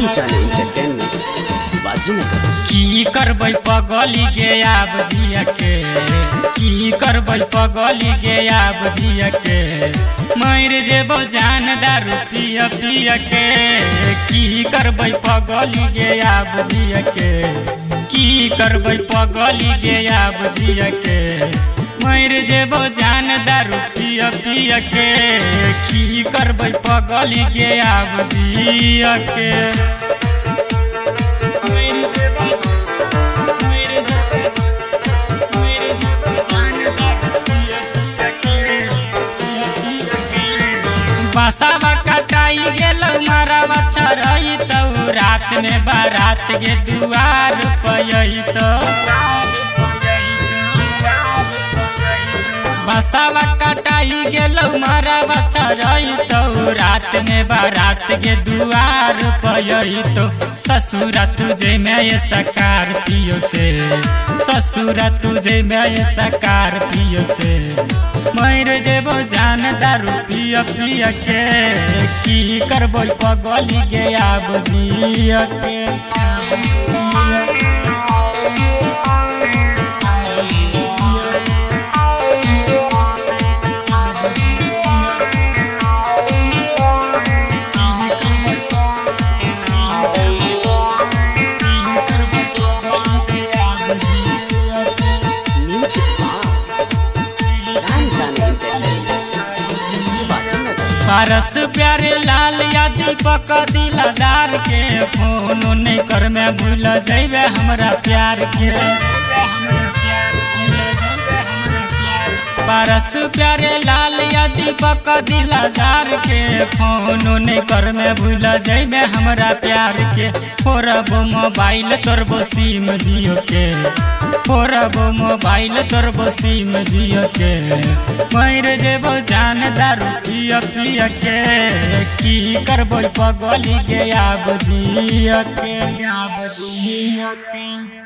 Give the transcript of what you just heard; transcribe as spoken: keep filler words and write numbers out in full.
जाने एंटरटेनमेंट शिवाजी नगर। की करबै पगली गे आब जिया के, की करबै पगली गे आब जिया के, मर जेबो जान दारू पिया पिया के। की करबै पगली गे आब जिया के, की करबै पगली गे आब जिया के, मर जेबो जान दारू पिया पिया के। की करबै पगली गे आब जिया के। बसावा कटाई गेलो मारा बच्चा रही तो रात में बारात गे दुआर पई तो। बसावा कटाई गेलो मारा बच्चा रही तो रात में बारात गे दुआर पई तो। ससुरा तुझे मैं ये सकार पियो से, ससुरा तुझे मैं ये सकार पियो से, मर जेबो जान दारू पिया पिया के। की करबो पगली गे आब जिया के। पारस प्यारे लाल या दीपक दिलदार के, फोन नहीं कर मैं भूल जाइबे हमरा प्यार के। पारस प्यारे लाल या दीपक दिलदार के, फोन नहीं कर मैं भूल जाइबे हमरा प्यार के। फोरबो मोबाइल तोरबो सिम जियो के, फोरबो मोबाइल तोरबो सिम जियो के, मर जेबो जान दारू पिया पिया के। की करबो पगली गे आब जिया के, आब जिया के।